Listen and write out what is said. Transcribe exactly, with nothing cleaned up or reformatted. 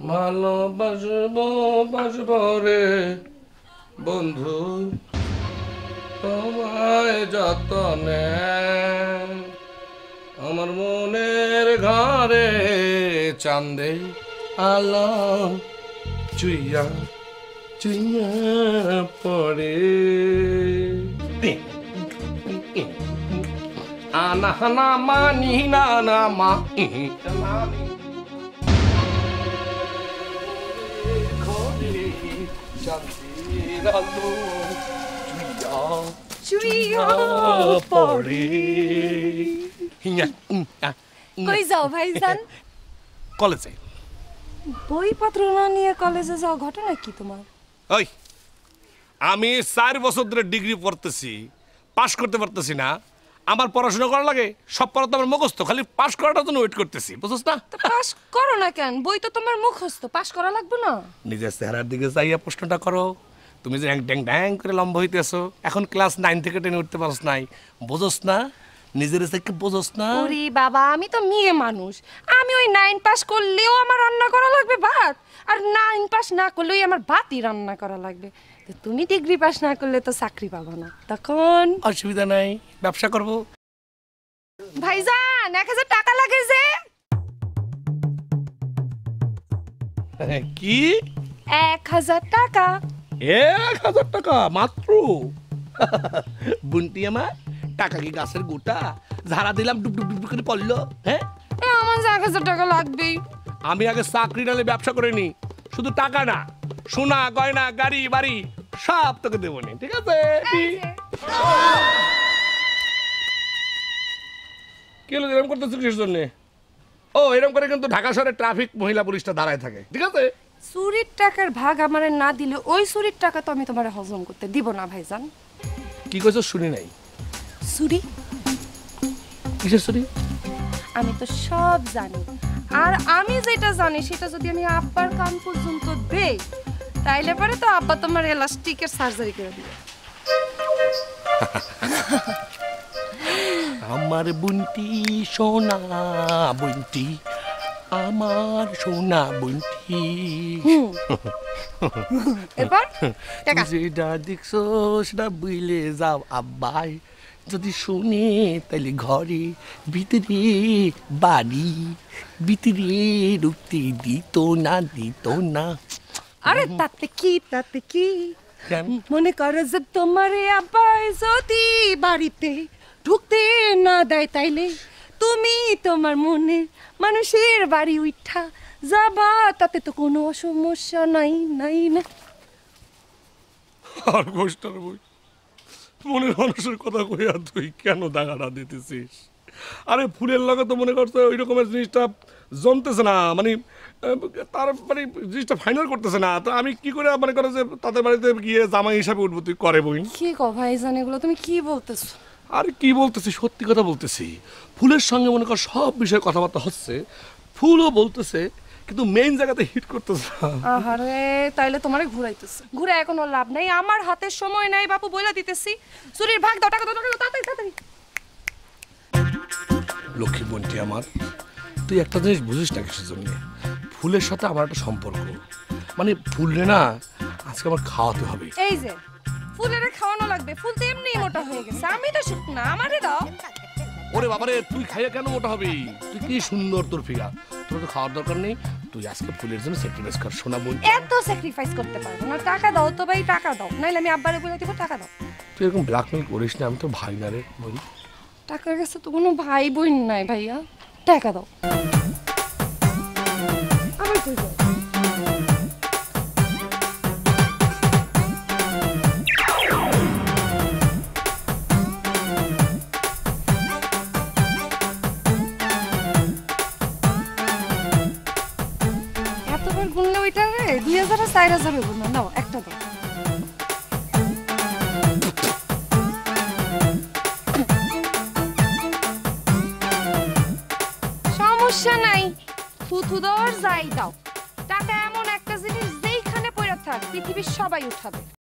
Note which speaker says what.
Speaker 1: ভালোবাসবো বাসবো রে বন্ধু তোমায় যতনে আমার মনের ঘরে চাঁদে আলো চুইয়া চুইয়া পড়ে আনা হানা মানি না না মা
Speaker 2: কই যাও ভাইজান?
Speaker 1: কলেজে।
Speaker 2: বইপত্র না নিয়ে কলেজে যাও, ঘটনা কি তোমার?
Speaker 1: ওই আমি চার বছর ধরে ডিগ্রি পড়তেছি, পাশ করতে পারতেছি না। আমার পড়াশোনা করা লাগে, সব পড়া তো আমার মুখস্থ, খালি পাশ করাটার জন্য ওয়েট করতেছি, বুঝছ না?
Speaker 2: তো পাশ করো না কেন? বই তো তোমার মুখস্থ, পাশ করা লাগবে না?
Speaker 1: নিজের চেহারার দিকে যাইয়া প্রশ্নটা করো। তুমি যে ড্যাং ড্যাং করে লম্বা হইতেছো, এখন ক্লাস নাইন থেকে টেনে উঠতে পারছ নাই, বুঝছ না? নিজের থেকে বুঝছ না?
Speaker 2: ওরে বাবা, আমি তো মেয়ে মানুষ, আমি ওই নাইন পাস করলেও আমার রান্না করা লাগবে ভাত, আর নাইন পাস না করলেও আমার ভাতই রান্না করা লাগবে। তো তুমি ডিগ্রি পাস না করলে তো চাকরি পাবো না, তখন
Speaker 1: অসুবিধা নাই, ব্যবসা করব।
Speaker 2: ভাইজান এক হাজার টাকা লাগে যে।
Speaker 1: কি?
Speaker 2: এক হাজার টাকা?
Speaker 1: এক হাজার টাকা মাত্র? বুনটি আমার টাকা কি গাছের গোটা? ঝাড়া দিলাম ডুব ডুব ডুব করে পড়লো। হ্যাঁ,
Speaker 2: আমার এক হাজার টাকা লাগবেই।
Speaker 1: আমি আগে চাকরি নালে ব্যবসা করে নি, শুধু টাকা না, সোনা গয়না গাড়ি বাড়ি সব তোকে দেবো নি, ঠিক আছে? কি হলো, এরকম করতেছো কিসের জন্য? ও এরকম করে কিন্তু ঢাকা শহরে ট্রাফিক মহিলা পুলিশটা দাঁড়ায় থাকে, ঠিক আছে?
Speaker 2: চুরির টাকার ভাগ আমারে না দিলে ওই চুরির টাকা তো আমি তোমারে হজম করতে দিব না ভাইজান।
Speaker 1: কি কইছো শুনি নাই।
Speaker 2: চুরি?
Speaker 1: কিসের চুরি?
Speaker 2: আমি তো সব জানি, আর আমি যেটা জানি সেটা যদি আমি আব্বার কান পর্যন্ত দেই, তাইলে পরে তো আব্বা তোমার এলাস্টিকের সার্জারি করে দিবে।
Speaker 1: আমার বুনটি সোনা বুনটি, আমার সোনা বুনটি।
Speaker 2: এরপর টাকা
Speaker 1: যেটা দেখছো সেটা বুঝলে যাও আব্বাই, যদি শুনে তাহলে ঘরে ভিতরে বাড়ি ভিতরে ঢুকতে দিত না দিত না।
Speaker 2: আরে তাতে কি তাতে কি, মনে করো যে তোমার আব্বাই যদি বাড়িতে ঢুকতে না দেয়, তাইলে তুমি তোমার মনে মানুষের বাড়ি উঠা যাবা, তাতে তো কোনো সমস্যা নাই নাই না।
Speaker 1: আর গোষ্ঠটার বই মনের মানুষের কথা কইয়া তুই কেন দাগাটা দিতেছিস? আরে ফুলের লাগে তো মনে করছে ওই রকমের জিনিসটা জমতেছে না, মানে তার মানে জিনিসটা ফাইনাল করতেছে না, তো আমি কি করে মনে করো যে তাদের বাড়িতে গিয়ে জামাই হিসাবে উঠবো? তুই করে বই
Speaker 2: কি কো ভাইজান, এগুলো তুমি কি বলতেছো?
Speaker 1: আর কি বলতেছি, সত্যি কথা বলতেছি। ফুলের সঙ্গে মনে কর সব বিষয়ে কথাবার্তা হচ্ছে, ফুলও বলতেছে, কিন্তু মেইন জায়গাতে হিট করতেছে।
Speaker 2: আহারে, তাইলে তোমারে ঘুরাইতেছে, ঘুরে এখনো লাভ নাই, আমার হাতে সময় নাই বাপু, বইলা দিতেছি। চুরির ভাগ দাও, টাকা দাও, টাকা দাও, তাড়াতাড়ি তাড়াতাড়ি।
Speaker 1: লক্ষ্মী বোনটি আমার, তুই একটা জিনিস বুঝিস না কিসের জন্য? ফুলের সাথে আমার একটা সম্পর্ক, মানে ফুললে না আজকে আমার খাওয়াতে হবে।
Speaker 2: এই যে ফুলের খাওয়ানো লাগবে, ফুল তো এমনি মোটা হয়ে গেছে, আমি তো শুকনা, আমারে দাও।
Speaker 1: ওরে বাবারে, তুই খাইয়া কেন মোটা হবি? তুই কি সুন্দর তোর ফিগার, তোর তো খাওয়ার দরকার নেই, তুই আজকে ফুলের জন্য স্যাক্রিফাইস কর সোনা বোন।
Speaker 2: এত স্যাক্রিফাইস করতে পারবো না, টাকা দাও তো ভাই, টাকা দাও, নাইলে আমি আব্বারে বলে দিব টাকা দাও।
Speaker 1: তুই এরকম ব্ল্যাকমেল করিস না, আমি তো ভাই না রে বলি।
Speaker 2: টাকার কাছে তো কোনো ভাই বোন নাই ভাইয়া, টাকা দাও। আবার তুই দাও। এতবার গুনলে ওইটা রে দুই হাজার চার হাজার হইব না, নাও একটা দাও। সমস্যা নাই, থুথু দাও আর যাই দাও, টাকা এমন একটা জিনিস যেইখানে পড়ে থাক পৃথিবীর সবাই উঠাবে।